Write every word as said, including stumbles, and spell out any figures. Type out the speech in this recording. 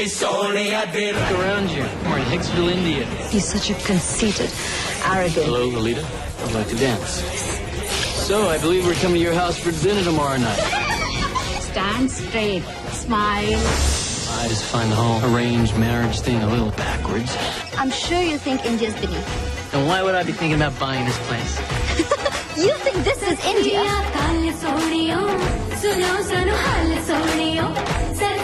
Look around you. We're in Hicksville, India. He's such a conceited, arrogant... Hello, Lolita. I'd like to dance. So, I believe we're coming to your house for dinner tomorrow night. Stand straight. Smile. I just find the whole arranged marriage thing a little backwards. I'm sure you think India's beneath. And why would I be thinking about buying this place? You think this is India?